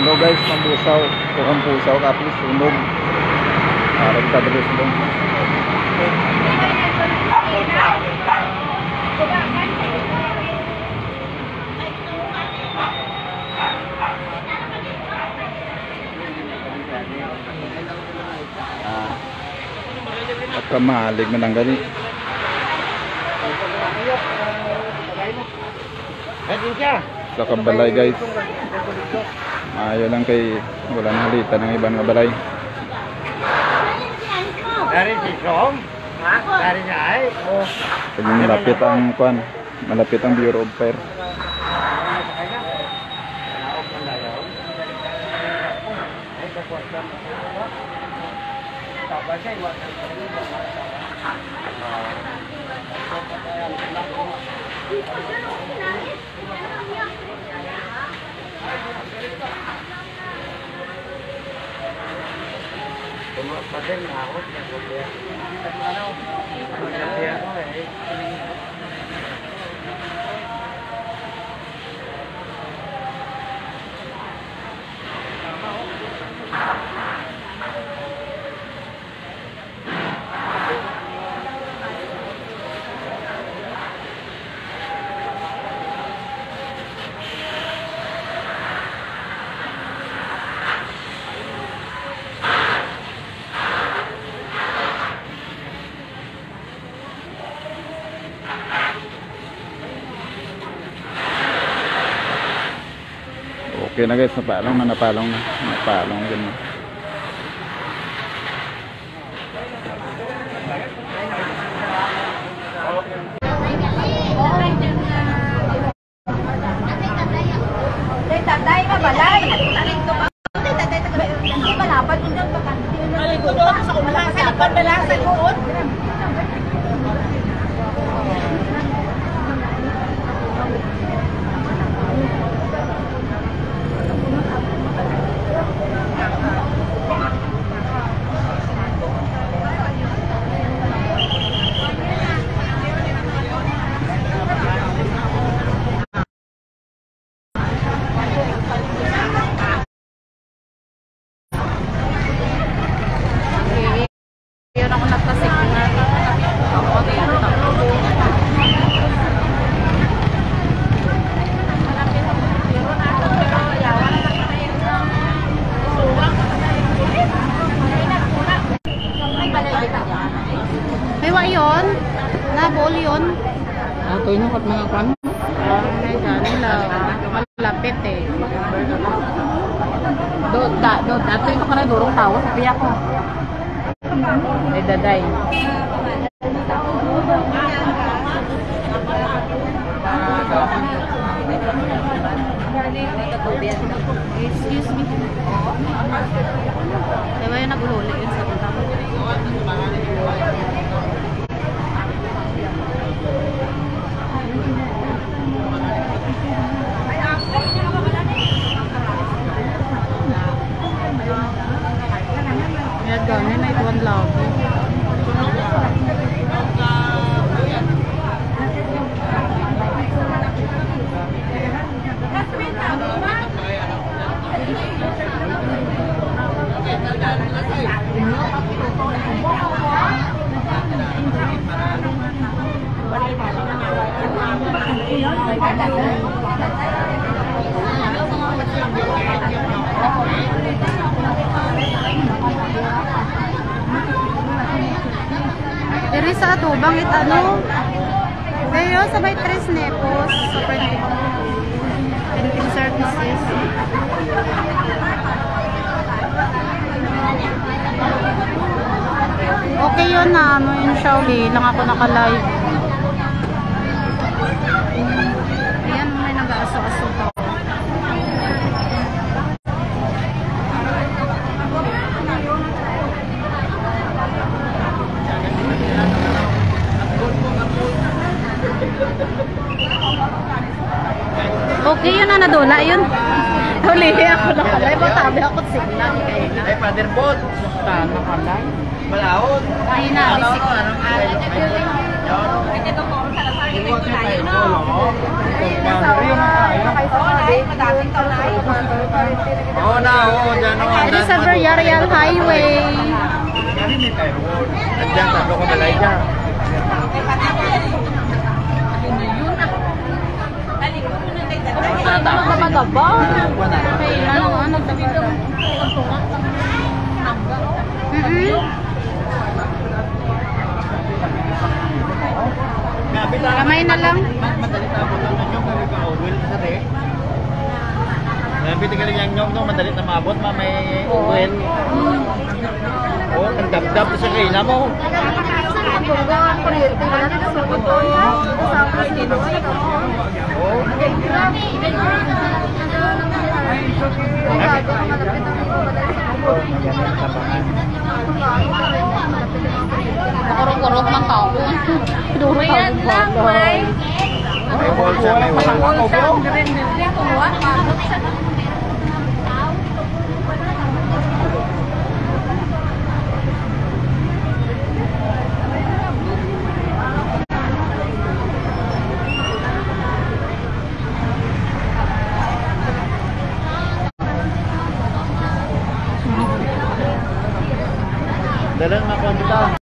ano guys, mambusaw. Tukang pusaw, kapis, sunog. Harap ka dali sa doon. Pagkamalig man ang gani. Sa kabalay guys. Ayaw lang kay wala nang halita ng ibang nga balay. Dari si Som? Ha? Dari niya ay? Pag malapit ang kwan, malapit ang Bureau of Fire. Padel na ako, pinagpapaya. Ano? Pinagpapaya ako eh. Okay na guys, napalong na din na. Tatay ka balay. Hindi malapad mo dyan baka. Ito doon sa kumalakas. Apan na lang sa kuot. Aywa yun? Nabol yun? Ito yun at mga kwan? May nila. Malapit eh. Dato yung karadurong tao sa piya ko. Ay daday. Excuse me. Diba yung nagululi yun sa utang? May gani na ituan lagi. Diri sa atubang itano. Kayo sa may Tres Nepos sa printing services. Okay yun na ano yun siya uli lang ako naka-live. Ayan may nag-aaso-aso pa. Okay yun na nadula yun. Hulihi ako naka-live. Matabi ako signal. Ay, Father Bot. Naka-live. Malahon. Ay na, bisik. Ito po sa lasar. Ito yung tayo, no? Ay, nasa madaming taon. Oo na, oo, dyan o. Dito sa Villarreal Highway. Andyan, tatlo ka malay dyan. Magaba. Ano, nagdagdag. Kamay na lang. Madali na ako ng nyong, kaya ka oil sa re. Nabi tinggalin yung nyong no, madali na maabot, may oil. Oo, ang dab-dab sa kaila mo. Kurok-kurok man tao. Duro ka ba? May wall siya, may wall. Dalang na konta.